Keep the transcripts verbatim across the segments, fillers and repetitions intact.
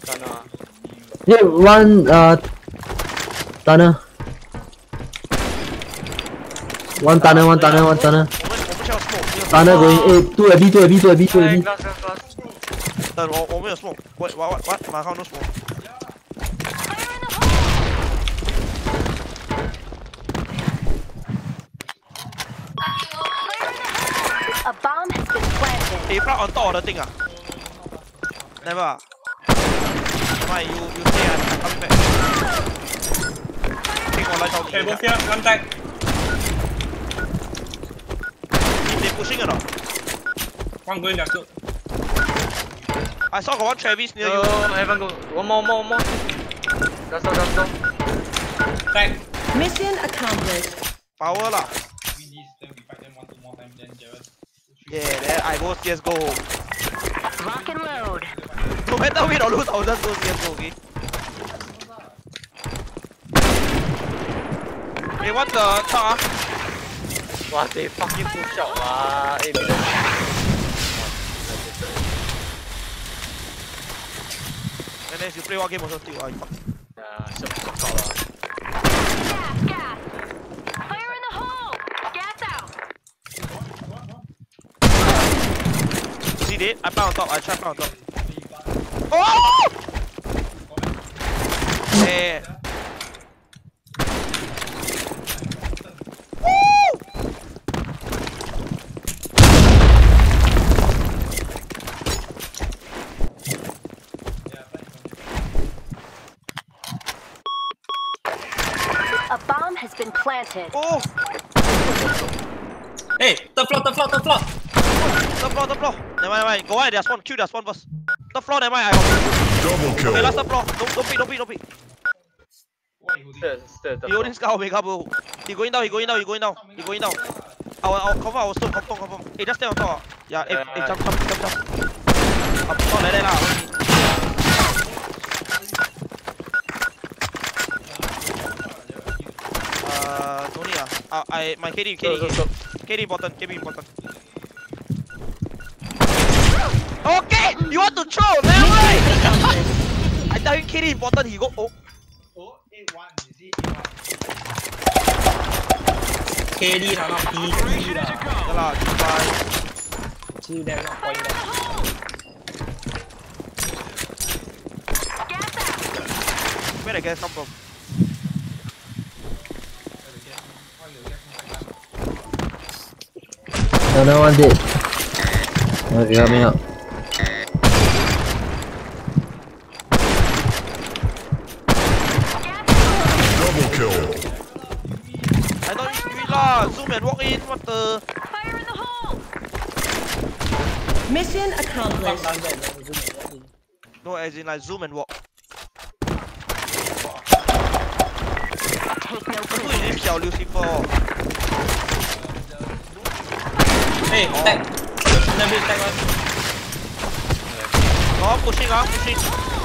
Tunnel. Yeah, one uh tunnel. One tunnel, one tunnel, one tunnel. Tunnel going A, two A B, two A B, two A B, two A B. Glass, glass, glass. 等我我没有 smoke， what what what what？ 马上 no smoke。 A bomb has been planted. 你 plant on top 我的 thing 啊 ？Never 啊 ？My you you stay and I'm coming back。聽我來到你。 Okay, both here, one tag. They pushing or not? One going, that's good. I saw got one Travis near you. Oh, I haven't go. One more, more, more. Gas down, gas down. Tag. Mission accomplished. Power lah. Yeah, then I go C S go home. Lock and load. No matter win or lose, I'll just go C S go, okay? Hey, what the fuck ah? Wow, they fucking push out lah. Eh, middle. And then if you play one game also still, ah, you fuck. Yeah, so fuck out lah. Gas, gas. Fire in the hole. Gas out. See that? I plant on top, I try plant on top. Oh! Yeah. A bomb has been planted. Oh! Hey, third floor, third floor, third floor. Third floor, third floor. Never mind, never mind. Go wide, there's one. Kill there's one first. Third floor, never mind. I got. Double kill. Okay, last third floor. Don't, don't pick, don't pick, don't pick. Still, still, He holding scout, make up, bro. He going down, he going down, he going down. He going down. I will, I will confirm, I will stone, confirm, confirm. Hey, just stay on top. Yeah, hey, hey, jump, jump, jump, jump. Up top like that lah. Uh, don't need ah. Uh, I my K D, K D, K D. K D important, K D important. Okay, you want to throw? Never mind. I tell him K D important, he go oh. K D lah, not P C lah. Yeah lah, goodbye. Chill there, not point there. Where the gas come from? Another one dead. Okay, coming up. Double kill. I thought you do it lah. Zoom and walk in. What the? Fire in the hole. Mission accomplished. Fuck down there, no, zoom and walk in. No, as in like zoom and walk. Take no Who is this Xiao Liu for? Hey, tag. Never be tag one. Oh, pushing ah, pushing.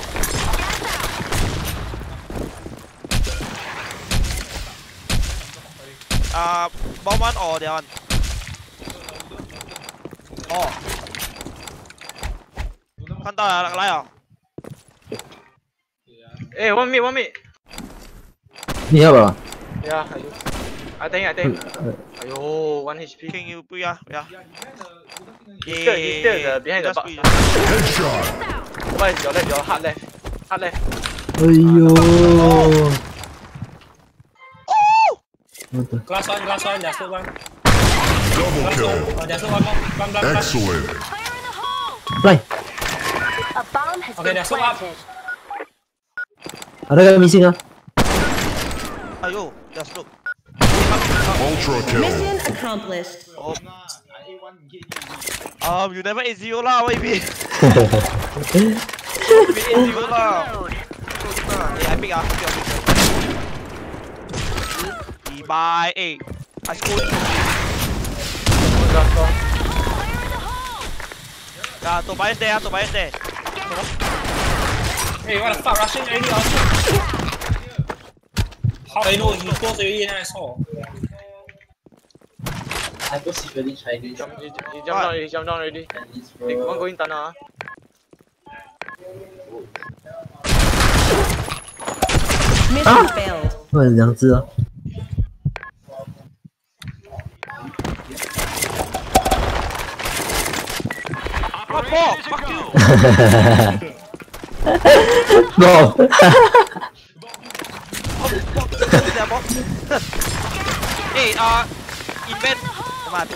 Uh, bomb one or that one? Oh. 看到了，来啊！ Hey, one mid, one mid. Need help ah? Yeah, I use. I think, I think. Ayo, one H P. King you 不要不要。 He's still, he's still uh, behind the box. Headshot. What is your left? Your hard left. Hard left. Aiyo. What the? Glass one, glass one, there's still one. Double Glass kill. one. Oh, there's still one more. One black, black. Excellent. Fire in the hole. Fly. A bomb has Okay, been there's still up. planted. Ada guy missing ah? Ayo, just look. Ultra kill. Mission accomplished. Oh. Um, you never eight zero lah. What you mean? You eight zero lah. Hey, I pick ah, pick ah, pick ah. Bye, hey. I scored. Glass door. Yeah, Tobias there, Tobias there. Hey, what the fuck, rushing already, oh How I know he close already and I saw. I go secretly try He this. jumped, he, he jumped down already, he jumped down already. And this Hey, one bro. going tunnel ah. Mission failed. 哇，两只啊 What for? Fuck you. No. Hey, uh, invent. Come on,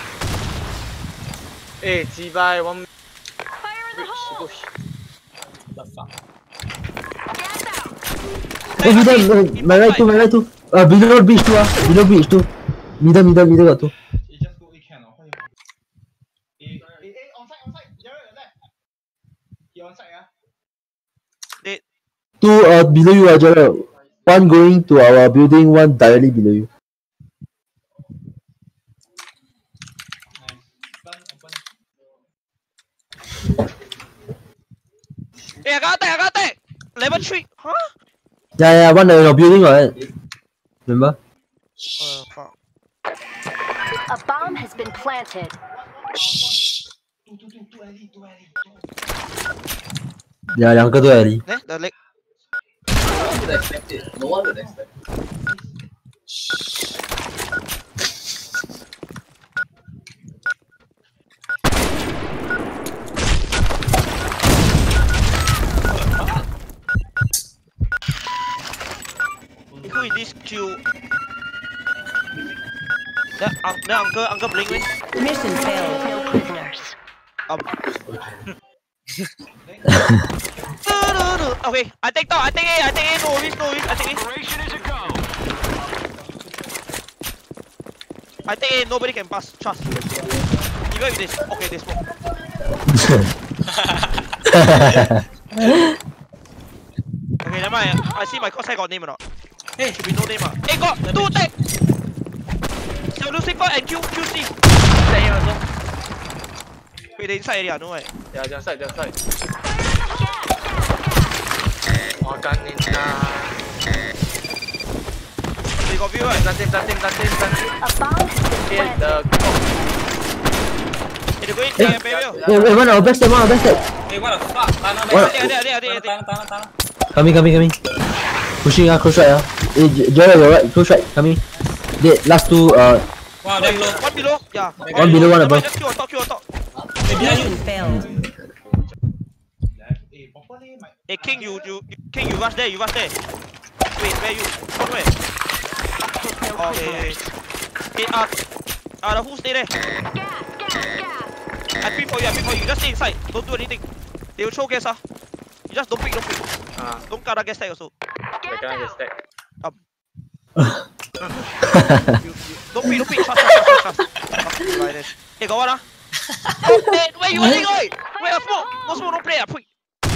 Eh, G-Buy, one Fire in the hole! push. The fuck? Gas out! Oh, middle, uh, my right two, my right two. Uh, below beach two ah, below beach two. Middle, middle, middle got two. Two uh below you, uh, Jerel. One going to our building, one directly below you. Hey, I got that, I got that. Level three, huh? Yeah, yeah, one in your building, right? Remember? Uh, fuck. A bomb has been planted. Yeah, 两个都在里。 Eh, the leg. No one would expect. Who is this Q? That, um, that uncle, uncle blink me. Mission failed. No prisoners. Um. Okay, I take top, I take A, I take A, no worries, no worries, I take A. Operation is a go. I take A, nobody can pass, trust. Even with this, okay, this one. Okay, never mind, I see my course I got name or not. Hey, should be no name ah. Hey, got two tag! So Lucifer and Q, Q C. Stay here also. Wait, they inside area, no way. Yeah, just side, just side. Oh, gun in They got view right? Planting, planting, planting, planting. A bomb has been Here, planted. the... Hey, they go in, they barrier. Hey, wait, one our backstab, one our backstab. Hey, what the fuck? Tanah, What? There, there, there, there, there. tanah, tanah, tanah. Coming, coming, coming. Pushing ah, close right ah. Hey, Jerel, you're right, close right, coming. Dead, last two, uh, Wow, damn low. One below, yeah. one below, one above. Just Q on top, Q on top. Hey, behind you. Mission failed. Hey, King, you, you, King, you rush there, you rush there. Wait, where you? From where? Oh, okay. Hey, uh, uh, the who stay there? Gas, gas, gas. I pick for you, I pick for you. Just stay inside. Don't do anything. They will throw gas, ah. You just don't pick, don't pick. Ah, Don't cut the gas tag also. they're gonna get stacked. You, you, don't pick, don't pick. Trust, trust, trust, trust. Trust. Right there. Hey, got one, ah? Oh, hey, where you running, oi? Where you smoke? No smoke, don't play, ah. Pick.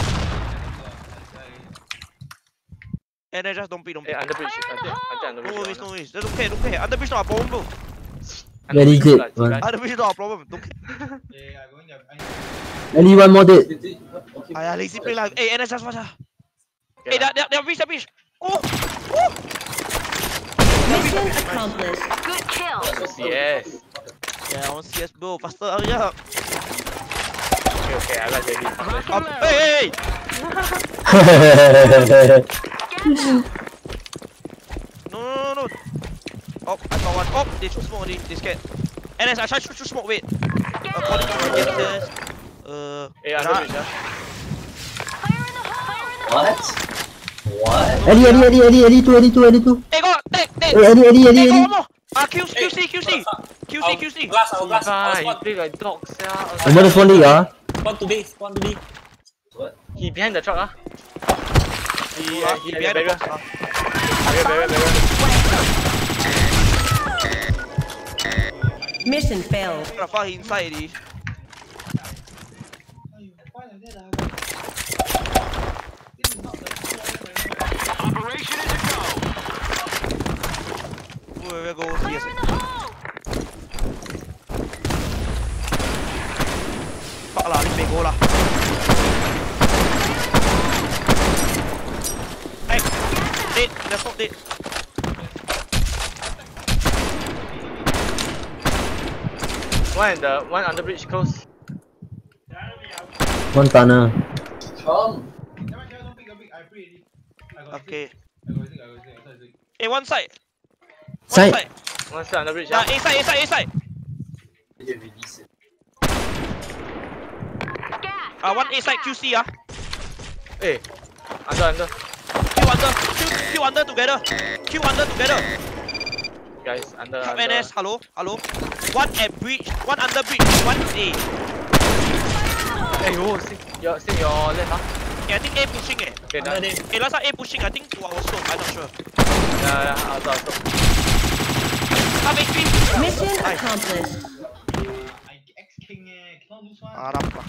And then just don't pick, don't Hey, pick. under bridge. I think, I think under No bridge. worries, no worries. Don't care, don't care. Under bridge not a problem, bro. Very good one. Under bridge not a problem. Don't care. Only one more dead. Aiyah, lazy play lah. Hey, N S just watch ah. Hey, they they they reach the bridge. Oh, oh. Mission accomplished. Good kill. Yes. Yeah, I want C S, bro. Faster, hurry up. Okay, okay, I like baby. Um, hey, hey, no, no, no, no. Oh, I got one. Oh, they shoot smoke already. They scared. N S, I try to shoot smoke. Wait. According to my guesses, uh, Hey, under bridge, ah. Fire in the hole. What? What? Eddie, Eddie, Eddie, Eddie, Eddie two, Eddie two, Eddie two. hey, go, take, take. Hey, Eddie, Eddie, Hey, Eddie, go Eddie. one more. Ah, Q, Q C, Q C, Q C, Q C. Glass, our glass, our He squad. play like dogs, yeah. Another phone league ah. Spawn to B, spawn to B. He behind the truck, ah. He, uh, he Behind behind the the barrier. box, ah. Barrier, barrier, barrier. Mission failed. Gonna fall inside already. Operation is a go. Where we go? Fire Yes. in the hole. Fuck lah, this may go lah. Hey, dead. That's not dead. One in the one under bridge close. One tunnel. Come. Okay. Eh, one side. One Side. side. One side under bridge. Yeah, Yeah. A side, A side, A side. Gas. Ah, one A gas, side gas. Q C ah. Hey, under under. Q under, Q, Q under together. Q under together. Guys, under Top under. N S, hello, hello. One at bridge, one under bridge, one A. Hey, yo, sing your sing your left, huh? Yeah, I think A pushing eh. Okay, Under done. them. Eh, last time A pushing, I think to our slope, I'm not sure. Yeah, yeah, outside, outside. Half H P. Mission Nice. accomplished. Ah, rampa.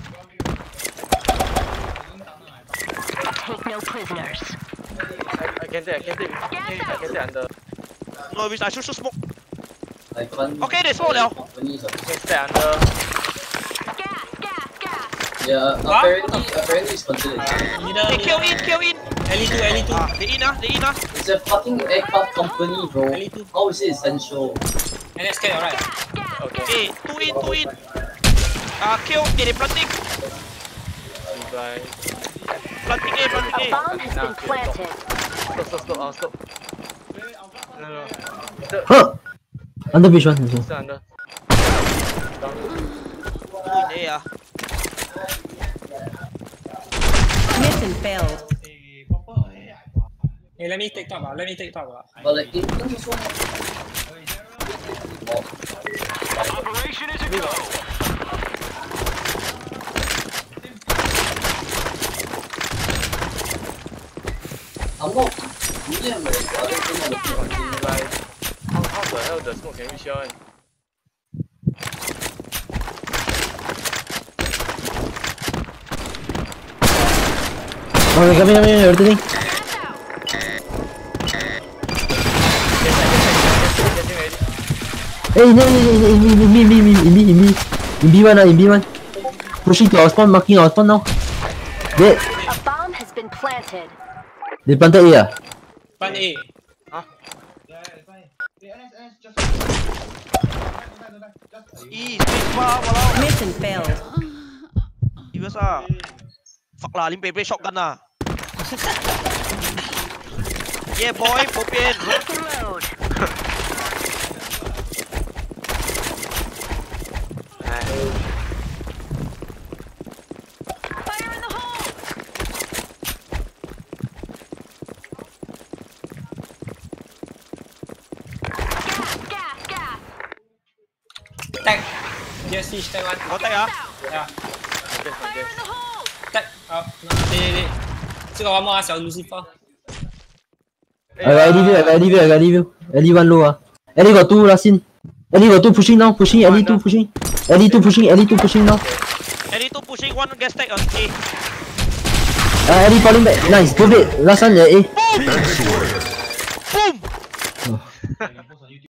Take no prisoners. I, I can take, I can take. I can take under. No, which I should shoot smoke. Okay, Okay, they smoke now. I can stay under. Gas, gas, gas. Yeah, apparently, apparently it's considered. Leader, Hey, kill in, kill in. L E two, L E two. Ah, they in ah, they in ah. It's a fucking aircraft company, bro. L E two. How is it essential? N S K, alright. Gas, gas. Okay. Eh, two in, two in. Ah, kill. Eh, they planting. Bye. Planting A, planting A A. bomb has been planted. Stop, stop, stop, uh, stop. No, no. Still, Huh! Under bridge one. also. still under. Down. Two in A ah. Mission failed. Hey, let me take top, ah. Let me take top. Ah. But like, it also Operation is a go. I'm not medium, right? I don't think I'm Gas, gas. Like, how, how the hell the smoke can reach here? One? Oh, they're coming, coming, coming, everything. Gas out. Hey, no, no, no, in me, in me, in me, in me, in me, in me, in B one, ah, in B one. Pushing to our spawn, marking our spawn now. Dead. A bomb has been planted. They planted A, ah. Pan A. E, space bar, walao. Mission failed. Serious ah. Fuck lah, lim play shotgun lah. Yeah boy, bo pian. Lock and load. Fire in the hole. Gas, gas, gas. Tag. Just fish tag one. Kau tag ah. Yeah. Fire in the hole. Tag. Oh, no. They, they, they. 这个 one more 啊，小 Lucifer。 I got L E view, I got L E view, I got L E view. L E one low, ah. L E got two last in. L E got two pushing now, pushing, L E two pushing. L E two pushing, L E two pushing now. L E two pushing one gas tag on A. Ah, L E falling back. Nice, go bait. Last one, uh, A. Boom! Boom!